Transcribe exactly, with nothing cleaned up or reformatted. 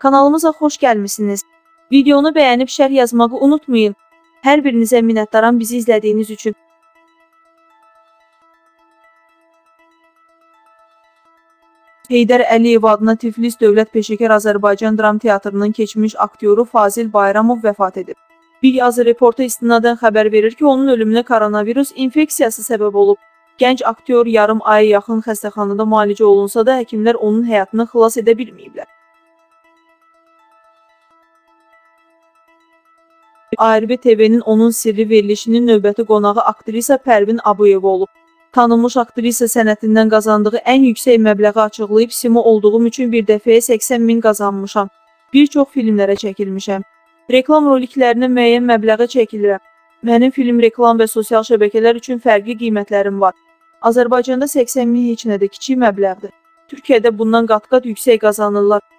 Kanalımıza xoş gəlmisiniz. Videonu bəyənib şərh yazmağı unutmayın. Hər birinizə minnətdaram bizi izlədiyiniz üçün. Heydər Əliyev adına Tiflis Dövlət Peşəkar Azərbaycan Dram Teatrının keçmiş aktyoru Fazil Bayramov vəfat edib. Bir yazı reporta istinadən xəbər verir ki, onun ölümünə koronavirus infeksiyası səbəb olub. Gənc aktyor yarım aya yaxın xəstəxanada müalicə olunsa da həkimlər onun həyatını xilas edə bilməyiblər. A R B T V-nin Onun Sirri verilişinin növbəti qonağı aktrisa Pərvin Abuyeva olub. Tanınmış aktrisa sənətindən qazandığı ən yüksək məbləği açıqlayıb, Simo olduğum üçün bir dəfəyə səksən min qazanmışam. Bir çox filmlərə çəkilmişəm. Reklam roliklərinə müəyyən məbləğə çəkilirəm. Mənim film, reklam və sosial şəbəkələr üçün fərqli qiymətlərim var. Azərbaycanda səksən min heç nədə kiçik məbləğdir. Türkiyədə bundan qat-qat yüksək qazanırlar.